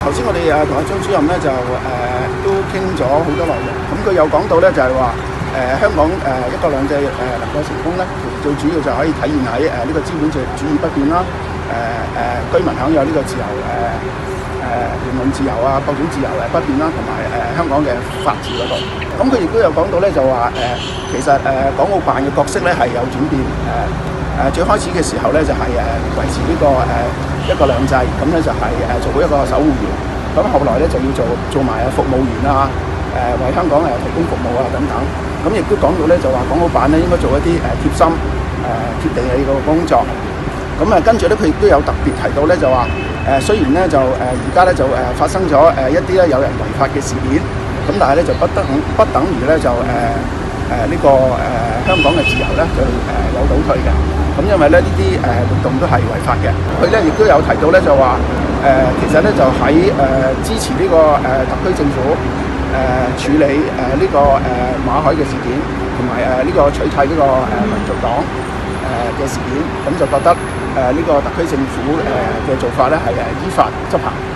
頭先我哋同阿張主任咧就都傾咗好多內容，咁佢有講到咧就係話香港一國兩制能夠成功咧，最主要就可以體現喺呢個資本主義不變啦，居民享有呢個自由言論自由啊，各種自由不變啦，同埋香港嘅法治嗰度。咁佢亦都有講到咧就話其實港澳辦嘅角色咧係有轉變，最開始嘅時候咧就係維持呢個一國兩制，咁咧就係做好一個守護員，咁後來咧就要做埋服務員啊，為香港提供服務啊等等。咁亦都講到咧就話港澳辦咧應該做一啲貼心貼地氣嘅工作。咁跟住咧佢亦都有特別提到咧就話雖然咧就而家咧就發生咗一啲咧有人違法嘅事件，咁但係咧就不等於咧就呢個香港嘅自由咧就有倒退嘅。咁因為咧呢啲活動都係違法嘅。佢咧亦都有提到咧就話其實咧就喺支持呢個特區政府處理呢個馬凱嘅事件，同埋呢個取締呢個民族黨嘅事件，咁就覺得呢個特區政府嘅做法咧係依法執行。